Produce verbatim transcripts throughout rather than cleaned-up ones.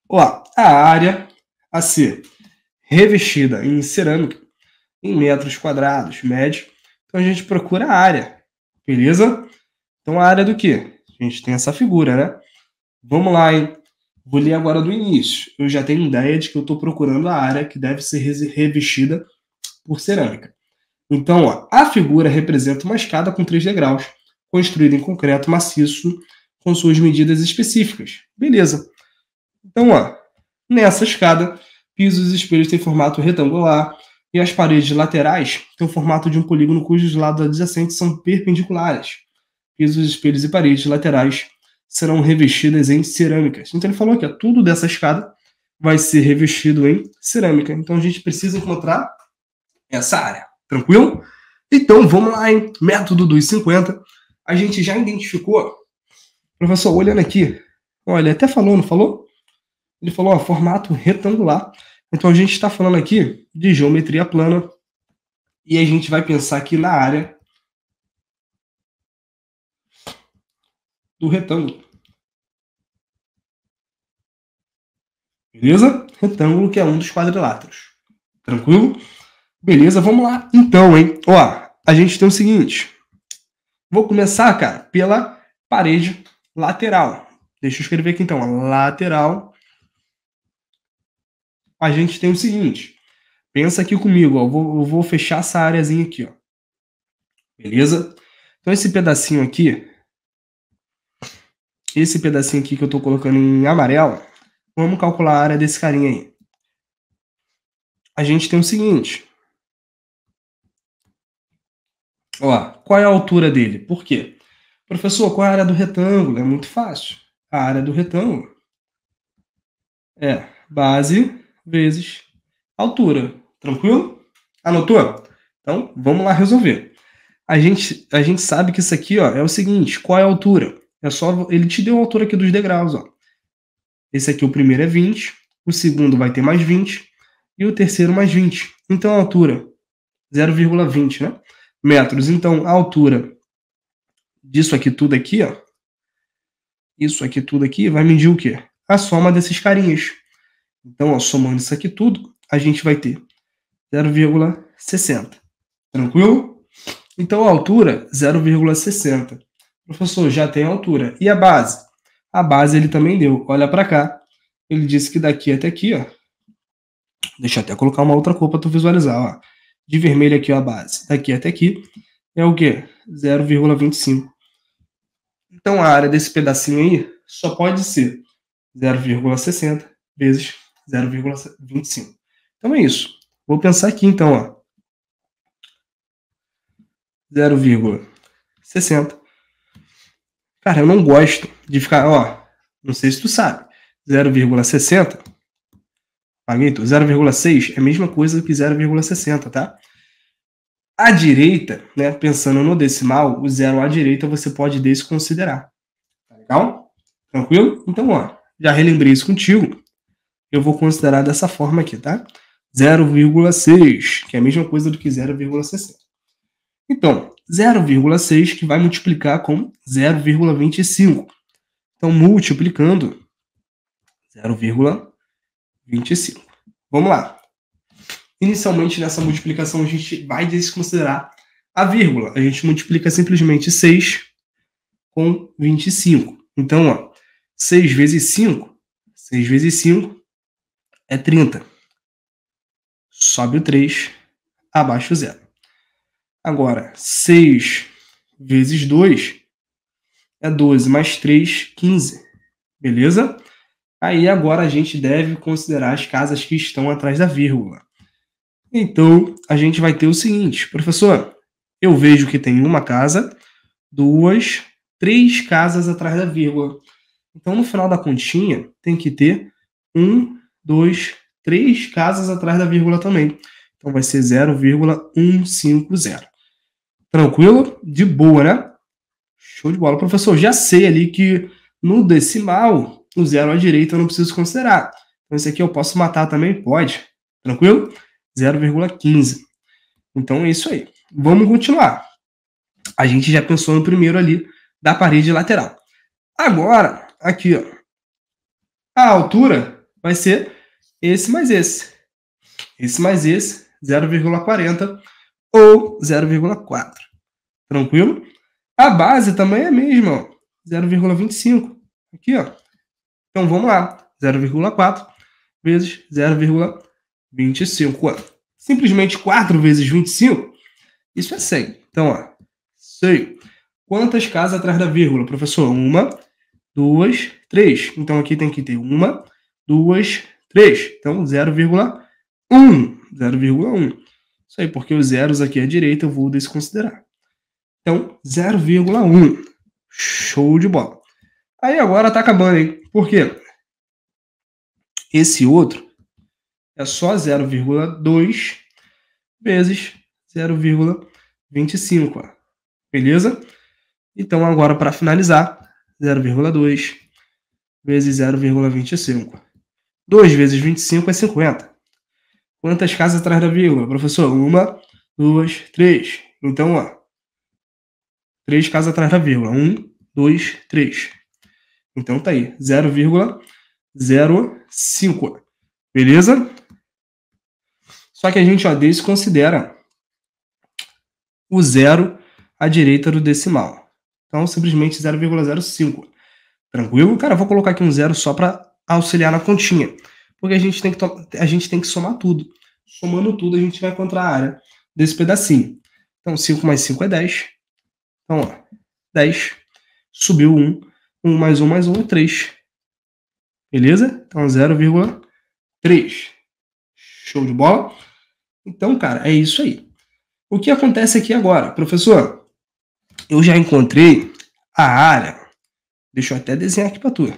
Ó, a área a ser revestida em cerâmica em metros quadrados, médio. Então a gente procura a área, beleza? Então a área do quê? A gente tem essa figura, né? Vamos lá, hein? Vou ler agora do início. Eu já tenho ideia de que eu estou procurando a área que deve ser revestida por cerâmica. Então, ó, a figura representa uma escada com três degraus, construída em concreto maciço, com suas medidas específicas. Beleza. Então, ó, nessa escada, pisos e espelhos têm formato retangular e as paredes laterais têm o formato de um polígono cujos lados adjacentes são perpendiculares. Pisos, espelhos e paredes laterais serão revestidas em cerâmicas. Então ele falou que ó, tudo dessa escada vai ser revestido em cerâmica. Então a gente precisa encontrar essa área. Tranquilo? Então vamos lá, hein? Método dos cinquenta. A gente já identificou. Professor, olhando aqui. Olha, ele até falou, não falou? Ele falou, ó, formato retangular. Então a gente está falando aqui de geometria plana. E a gente vai pensar aqui na área do retângulo. Beleza? Retângulo que é um dos quadriláteros. Tranquilo? Beleza, vamos lá. Então, hein? Ó, a gente tem o seguinte. Vou começar, cara, pela parede lateral. Deixa eu escrever aqui então. Lateral. A gente tem o seguinte. Pensa aqui comigo, ó. Eu vou, eu vou fechar essa áreazinha aqui, ó. Beleza? Então esse pedacinho aqui, esse pedacinho aqui que eu tô colocando em amarelo, vamos calcular a área desse carinha aí. A gente tem o seguinte. Ó, qual é a altura dele? Por quê? Professor, qual é a área do retângulo? É muito fácil. A área do retângulo é base vezes altura. Tranquilo? Anotou? Então, vamos lá resolver. A gente, a gente sabe que isso aqui ó, é o seguinte. Qual é a altura? É só, ele te deu a altura aqui dos degraus. Ó. Esse aqui, o primeiro é vinte. O segundo vai ter mais vinte. E o terceiro mais vinte. Então, a altura, zero vírgula vinte, né? Metros. Então, a altura disso aqui tudo aqui, ó. Isso aqui tudo aqui vai medir o quê? A soma desses carinhas. Então, ó, somando isso aqui tudo, a gente vai ter zero vírgula sessenta. Tranquilo? Então, a altura, zero vírgula sessenta. Professor, já tem a altura. E a base? A base ele também deu. Olha para cá. Ele disse que daqui até aqui, ó. Deixa eu até colocar uma outra cor para tu visualizar, ó. De vermelho aqui, ó, a base. Daqui até aqui é o quê? zero vírgula vinte e cinco. Então, a área desse pedacinho aí só pode ser zero vírgula sessenta vezes zero vírgula vinte e cinco. Então, é isso. Vou pensar aqui, então, ó. zero vírgula sessenta. Cara, eu não gosto de ficar, ó. Não sei se tu sabe. zero vírgula sessenta. Paguei, zero vírgula seis é a mesma coisa que zero vírgula sessenta, tá? À direita, né, pensando no decimal, o zero à direita você pode desconsiderar. Tá legal? Tranquilo? Então, ó, já relembrei isso contigo. Eu vou considerar dessa forma aqui, tá? zero vírgula seis, que é a mesma coisa do que zero vírgula sessenta. Então, zero vírgula seis que vai multiplicar com zero vírgula vinte e cinco. Então, multiplicando zero vírgula vinte e cinco. Vamos lá. Inicialmente, nessa multiplicação, a gente vai desconsiderar a vírgula. A gente multiplica simplesmente seis com vinte e cinco. Então, ó, seis vezes cinco, seis vezes cinco é trinta. Sobe o três, abaixo o zero. Agora, seis vezes dois é doze, mais três, quinze. Beleza? Aí agora a gente deve considerar as casas que estão atrás da vírgula. Então, a gente vai ter o seguinte, professor, eu vejo que tem uma casa, duas, três casas atrás da vírgula. Então, no final da continha, tem que ter um, dois, três casas atrás da vírgula também. Então, vai ser zero vírgula cento e cinquenta. Tranquilo? De boa, né? Show de bola. Professor, já sei ali que no decimal, o zero à direita eu não preciso considerar. Então, esse aqui eu posso matar também? Pode. Tranquilo? zero vírgula quinze. Então, é isso aí. Vamos continuar. A gente já pensou no primeiro ali da parede lateral. Agora, aqui, ó. A altura vai ser esse mais esse. Esse mais esse, zero vírgula quarenta ou zero vírgula quatro. Tranquilo? A base também é a mesma, ó, zero vírgula vinte e cinco. Aqui, ó. Então vamos lá, zero vírgula quatro vezes zero vírgula vinte e cinco. Ó. Simplesmente quatro vezes vinte e cinco, isso é cem. Então, ó, cem. Quantas casas atrás da vírgula, professor? Uma, duas, três. Então aqui tem que ter uma, duas, três. Então zero vírgula um. zero vírgula um. Isso aí, porque os zeros aqui à direita eu vou desconsiderar. Então, zero vírgula um. Show de bola. Aí agora tá acabando, hein? Por quê? Esse outro é só zero vírgula dois vezes zero vírgula vinte e cinco. Ó. Beleza? Então, agora, para finalizar, zero vírgula dois vezes zero vírgula vinte e cinco. dois vezes vinte e cinco é cinquenta. Quantas casas atrás da vírgula? Professor, uma, duas, três. Então, ó, três casas atrás da vírgula. um, dois, três. Então, tá aí, zero vírgula zero cinco. Beleza? Só que a gente, ó, desconsidera o zero à direita do decimal. Então, simplesmente zero vírgula zero cinco. Tranquilo? Cara, eu vou colocar aqui um zero só para auxiliar na continha. Porque a gente, tem que a gente tem que somar tudo. Somando tudo, a gente vai encontrar a área desse pedacinho. Então, cinco mais cinco é dez. Então, ó, dez. Subiu um. um mais um mais um é três. Beleza? Então, zero vírgula três. Show de bola? Então, cara, é isso aí. O que acontece aqui agora? Professor, eu já encontrei a área. Deixa eu até desenhar aqui para tu.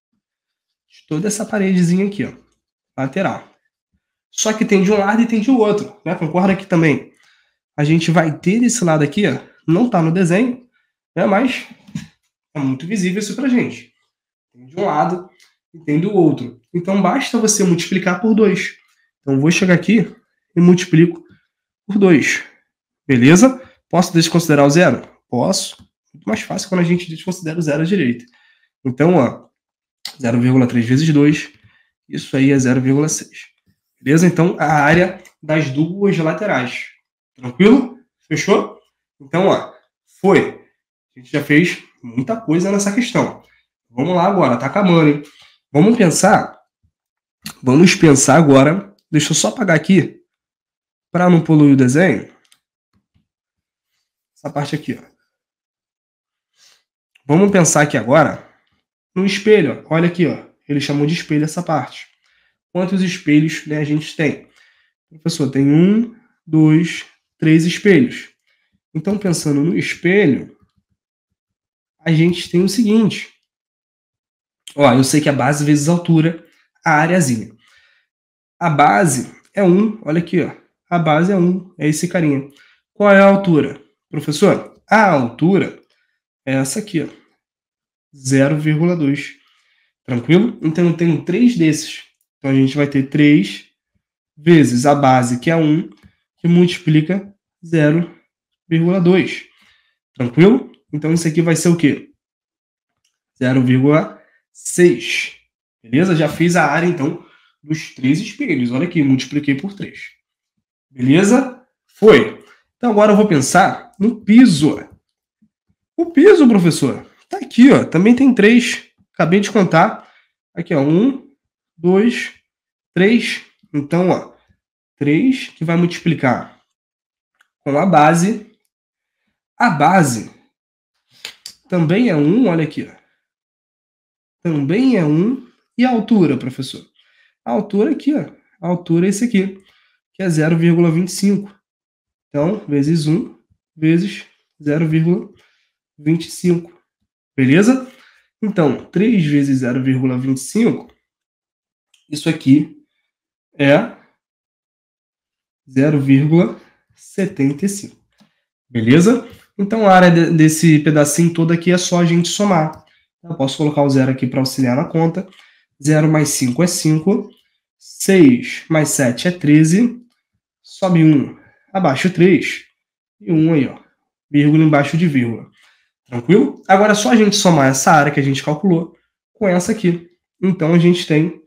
Toda essa paredezinha aqui, ó. Lateral. Só que tem de um lado e tem de outro, né? Concorda aqui também. A gente vai ter desse lado aqui, ó. Não tá no desenho, né? Mas é muito visível isso pra gente. Tem de um lado e tem do outro. Então basta você multiplicar por dois. Então eu vou chegar aqui e multiplico por dois. Beleza? Posso desconsiderar o zero? Posso. Muito mais fácil quando a gente desconsidera o zero à direita. Então, ó, zero vírgula três vezes dois, isso aí é zero vírgula seis. Beleza? Então, a área das duas laterais. Tranquilo? Fechou? Então, ó, foi. A gente já fez muita coisa nessa questão. Vamos lá agora, tá acabando, hein? Vamos pensar, vamos pensar agora, deixa eu só apagar aqui, para não poluir o desenho. Essa parte aqui, ó. Vamos pensar aqui agora no espelho. Olha aqui, ó. Ele chamou de espelho essa parte. Quantos espelhos, né, a gente tem? Professor, tem um, dois, três espelhos. Então, pensando no espelho, a gente tem o seguinte. Ó, eu sei que a base vezes a altura, a areazinha. A base é um, olha aqui, ó. A base é um, é esse carinha. Qual é a altura? Professor, a altura é essa aqui, ó. zero vírgula dois. Tranquilo? Então, eu tenho três desses. Então, a gente vai ter três vezes a base, que é um, que multiplica zero vírgula dois. Tranquilo? Então, isso aqui vai ser o quê? zero vírgula seis. Beleza? Já fiz a área, então, dos três espelhos. Olha aqui, multipliquei por três. Beleza? Foi. Então, agora eu vou pensar no piso. O piso, professor, tá aqui, ó. Também tem três. Acabei de contar. Aqui, ó. Um, dois, três. Então, ó. três que vai multiplicar com a base. A base também é um, olha aqui, ó. Também é um. E a altura, professor? A altura aqui, ó. A altura é esse aqui, que é zero vírgula vinte e cinco. Então, vezes um, vezes zero vírgula vinte e cinco. Beleza? Então, três vezes zero vírgula vinte e cinco, isso aqui é zero vírgula setenta e cinco. Beleza? Então, a área de, desse pedacinho todo aqui é só a gente somar. Eu posso colocar o zero aqui para auxiliar na conta. zero mais cinco é cinco. seis mais sete é treze. Sobe um, abaixo três. E um aí, ó. Vírgula embaixo de vírgula. Tranquilo? Agora é só a gente somar essa área que a gente calculou com essa aqui. Então, a gente tem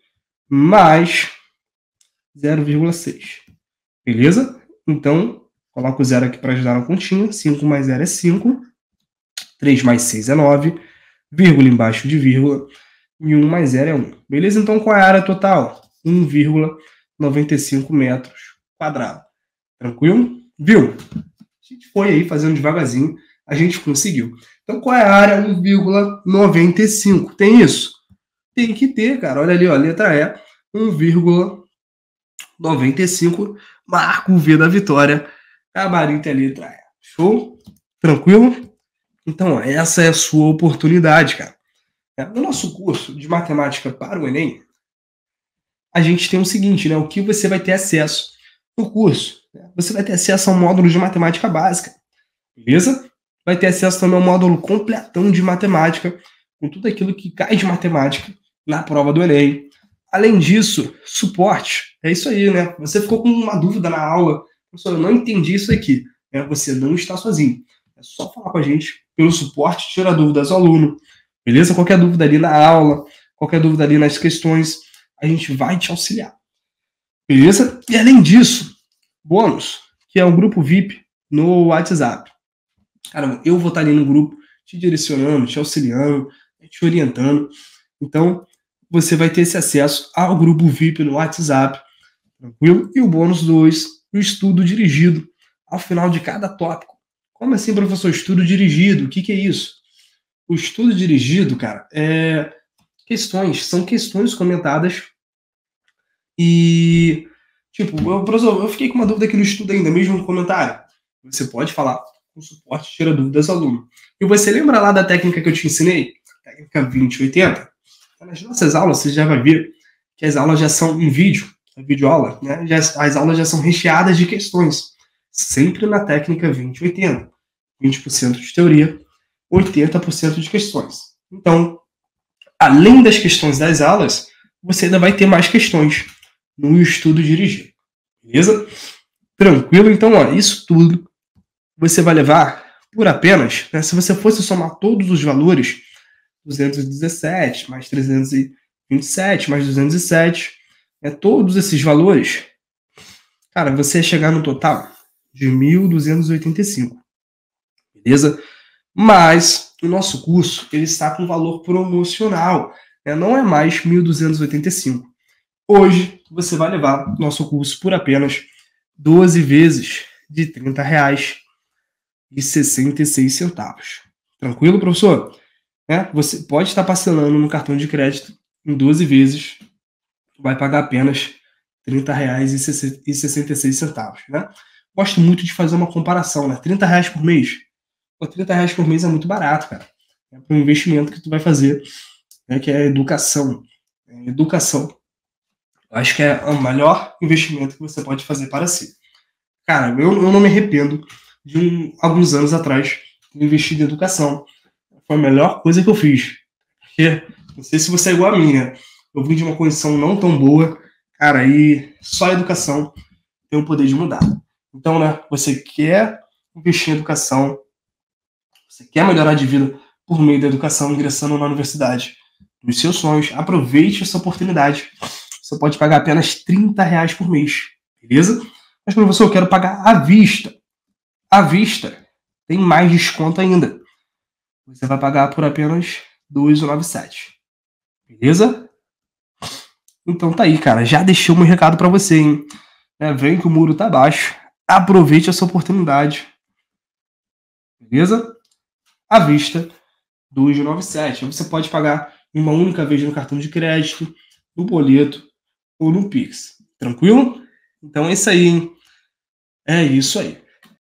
mais zero vírgula seis. Beleza? Então, coloco o zero aqui para ajudar na continha. cinco mais zero é cinco. três mais seis é nove. Vírgula embaixo de vírgula. E um mais zero é um. Beleza? Então, qual é a área total? um vírgula noventa e cinco metros quadrados. Tranquilo? Viu? A gente foi aí fazendo devagarzinho. A gente conseguiu. Então, qual é a área? um vírgula noventa e cinco. Tem isso? Tem que ter, cara. Olha ali, ó, letra E. um vírgula noventa e cinco. Marca o V da vitória. Gabarito é a letra E. Show? Tranquilo? Então, ó, essa é a sua oportunidade, cara. No nosso curso de matemática para o Enem, a gente tem o seguinte, né? O que você vai ter acesso no curso? Você vai ter acesso ao módulo de matemática básica. Beleza? Vai ter acesso também ao módulo completão de matemática, com tudo aquilo que cai de matemática na prova do Enem. Além disso, suporte. É isso aí, né? Você ficou com uma dúvida na aula, professor, eu não entendi isso aqui. É, você não está sozinho. É só falar com a gente pelo suporte, tirar dúvidas do aluno. Beleza? Qualquer dúvida ali na aula, qualquer dúvida ali nas questões, a gente vai te auxiliar. Beleza? E além disso, bônus, que é um grupo V I P no WhatsApp. Cara, eu vou estar ali no grupo te direcionando, te auxiliando, te orientando. Então, você vai ter esse acesso ao grupo V I P no WhatsApp. Tranquilo? E o bônus dois, o estudo dirigido ao final de cada tópico. Como assim, professor? Estudo dirigido? O que, que é isso? O estudo dirigido, cara, é questões, são questões comentadas e, tipo, eu, professor, eu fiquei com uma dúvida aqui no estudo ainda, mesmo no comentário. Você pode falar com suporte, tira dúvidas ao aluno. E você lembra lá da técnica que eu te ensinei? Técnica vinte oitenta? Nas nossas aulas, você já vai ver que as aulas já são em vídeo, a videoaula, né? Já, as aulas já são recheadas de questões, sempre na técnica vinte oitenta. vinte por cento de teoria, oitenta por cento de questões. Então, além das questões das aulas, você ainda vai ter mais questões no estudo dirigido. Beleza? Tranquilo? Então, ó, isso tudo você vai levar por apenas, né, se você fosse somar todos os valores, duzentos e dezessete, mais trezentos e vinte e sete, mais duzentos e sete, né, todos esses valores, cara, você ia chegar no total de mil duzentos e oitenta e cinco. Beleza? Mas o nosso curso ele está com valor promocional, né? Não é mais mil duzentos e oitenta e cinco. Hoje você vai levar nosso curso por apenas doze vezes de trinta reais e sessenta e seis centavos. Tranquilo, professor? É, você pode estar parcelando no cartão de crédito em doze vezes, vai pagar apenas trinta reais e sessenta e seis centavos. Né? Gosto muito de fazer uma comparação, né? trinta reais por mês. Pô, trinta reais por mês é muito barato, cara. É para o investimento que tu vai fazer, né, que é a educação. É, educação. Eu acho que é o melhor investimento que você pode fazer para si. Cara, eu, eu não me arrependo de um, alguns anos atrás investir em educação. Foi a melhor coisa que eu fiz. Porque, não sei se você é igual a mim, né? Eu vim de uma condição não tão boa, cara, e só a educação tem o poder de mudar. Então, né, você quer investir em educação, você quer melhorar de vida por meio da educação, ingressando na universidade dos seus sonhos, aproveite essa oportunidade. Você pode pagar apenas trinta reais por mês, beleza? Mas, professor, eu quero pagar à vista. À vista tem mais desconto ainda. Você vai pagar por apenas dois reais e noventa e sete centavos. Beleza? Então tá aí, cara. Já deixei o meu recado para você, hein? É, vem que o muro tá baixo. Aproveite essa oportunidade. Beleza? À vista, dois reais e noventa e sete centavos. Você pode pagar uma única vez no cartão de crédito, no boleto ou no Pix. Tranquilo? Então é isso aí, hein? É isso aí.